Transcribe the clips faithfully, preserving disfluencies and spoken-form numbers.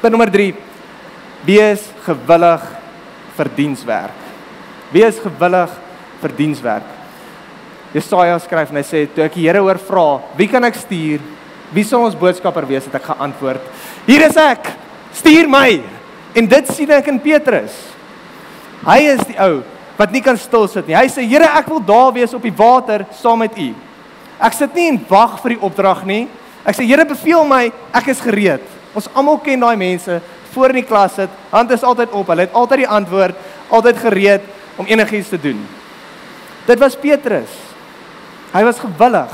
Punt nommer drie, wees gewillig vir dienswerk. Wees gewillig vir dienswerk. Jesaja skryf en hy sê, toe ek die Here hoor vra, wie kan ek stuur? Wie sal ons boodskapper wees? Het ek geantwoord, hier is ek, stuur my. En dit sien ek in Petrus. Hy is die ou wat nie kan stil sit nie. Hy sê, Here, ek wil daar wees op die water saam met u. Ek sit nie en wag vir die opdrag nie. Ek sê, Here, beveel my, ek is gereed. Ons almal ken daai mense, voor in die klas sit, hand is altyd op, hulle het altyd die antwoord, altyd gereed om enigiets te doen. Dit was Petrus. Hy was gewillig.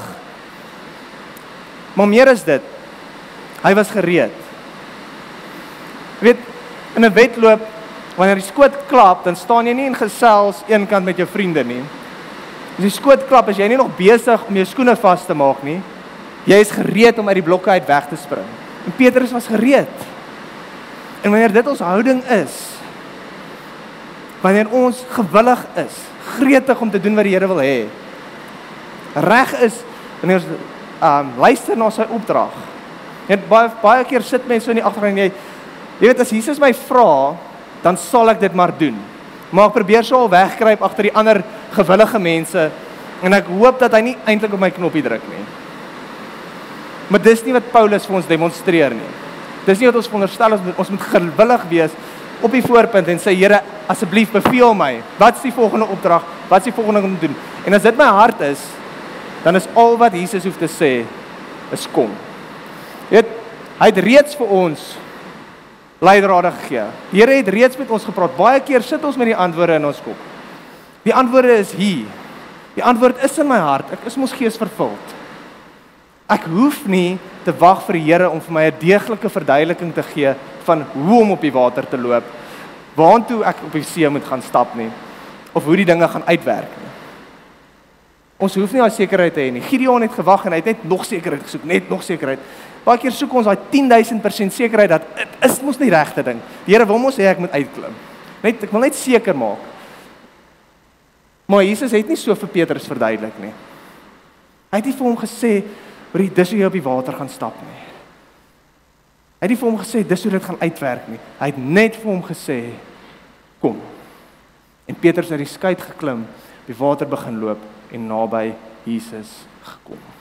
Maar meer is dit, hy was gereed. Jy weet, in 'n wedloop, wanneer die skoot klap, dan staan jy nie in gesels een kant met jou vriende nie. As die skoot klap, is jy nie nog besig om jou skoene vas te maak nie. Jy is gereed om uit die blokke uit weg te spring. En Petrus was gereed. En wanneer dit ons houding is, wanneer ons gewillig is, gretig om te doen wat die Here wil hê, reg is, wanneer ons um, luister na sy opdrag. Net baie, baie keer sit mense so in die agtergrond en jy, jy weet, as Jesus my vra, dan sal ek dit maar doen. Maar ek probeer so al wegkruip agter die ander gewillige mense, en ek hoop dat hy nie eintlik op my knoppie druk nie. Maar dis nie wat Paulus vir ons demonstreer nie. Dis nie wat ons veronderstel is, ons moet gewillig wees op die voorpunt en sê, Here, asseblief beveel my, wat is die volgende opdrag, wat is die volgende om te doen? En as dit my hart is, dan is al wat Jesus hoef te sê, is kom. Jy weet, hy het reeds vir ons leidrade gegee. Die Here het reeds met ons gepraat. Baie keer sit ons met die antwoorde in ons kop. Die antwoorde is hier. Die antwoord is in my hart. Ek is mos gees vervuld. Ek hoef nie te wag vir die Here om vir my 'n deeglike verduideliking te gee van hoe om op die water te loop, waartoe ek op die see moet gaan stap nie, of hoe die dinge gaan uitwerk nie. Ons hoef nie daai sekerheid te hê nie. Gideon het gewag en hy het net nog sekerheid gesoek, net nog sekerheid. Baie keer soek ons daai tien duisend persent sekerheid dat dit is mos nie regte ding. Die Here wil mos hê ek moet uitklim. Net ek wil net seker maak. Maar Jesus het nie so vir Petrus verduidelik nie. Hy het nie vir hom gesê, "Hoor, dis hoe jy op die water gaan stap nie." Hy het nie vir hom gesê, dis hoe dit gaan uitwerk nie. Hy het net vir hom gesê, kom. En Petrus het die skei geklim, op die water begin loop en naby Jesus gekom.